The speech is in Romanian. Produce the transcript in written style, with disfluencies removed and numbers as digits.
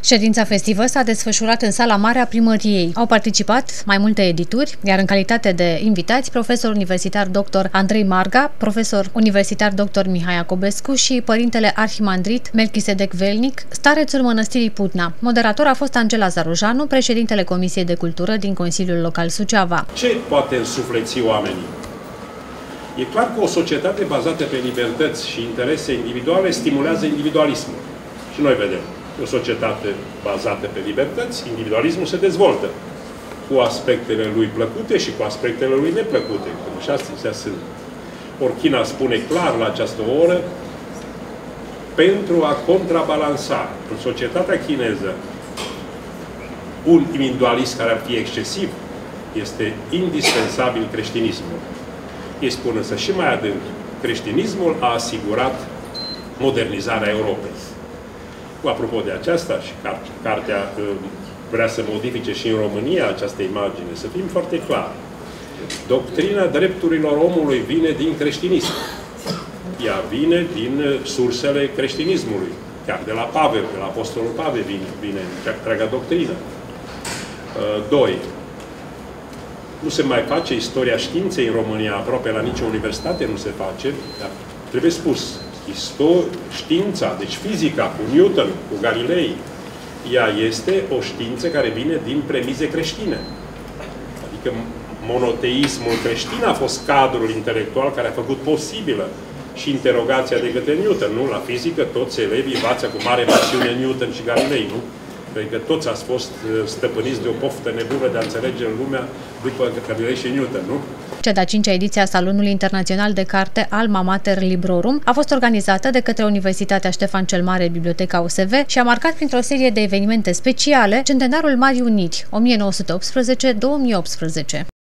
Ședința festivă s-a desfășurat în sala mare a primăriei. Au participat mai multe edituri, iar în calitate de invitați, profesor universitar dr. Andrei Marga, profesor universitar dr. Mihai Iacobescu și părintele arhimandrit Melchisedec Velnic, starețul mănăstirii Putna. Moderator a fost Angela Zarujanu, președintele Comisiei de Cultură din Consiliul Local Suceava. Ce poate însufleți oamenii? E clar că o societate bazată pe libertăți și interese individuale stimulează individualismul. Și noi vedem. O societate bazată pe libertăți, individualismul se dezvoltă cu aspectele lui plăcute și cu aspectele lui neplăcute, cum și astea sunt. China spune clar la această oră, pentru a contrabalansa în societatea chineză un individualism care ar fi excesiv, este indispensabil creștinismul. Ei spun însă și mai adânc, creștinismul a asigurat modernizarea Europei. Apropo de aceasta, și cartea vrea să modifice și în România această imagine, să fim foarte clari. Doctrina drepturilor omului vine din creștinism. Ea vine din sursele creștinismului. Chiar de la Pavel, de la Apostolul Pavel vine întreaga doctrină. 2. Nu se mai face istoria științei în România, aproape la nicio universitate nu se face, dar trebuie spus, știința, deci fizica, cu Newton, cu Galilei, ea este o știință care vine din premize creștine. Adică monoteismul creștin a fost cadrul intelectual care a făcut posibilă și interogația de către Newton, nu? La fizică toți elevii învață cu mare pasiune Newton și Galilei, nu? Pentru că toți ați fost stăpâniți de o poftă nebună de a înțelege în lumea după Galilei și Newton, nu? Cea de-a 5-a ediție a Salonului Internațional de Carte Alma Mater Librorum a fost organizată de către Universitatea Ștefan cel Mare, Biblioteca USV și a marcat printr-o serie de evenimente speciale centenarul Marii Uniri, 1918-2018.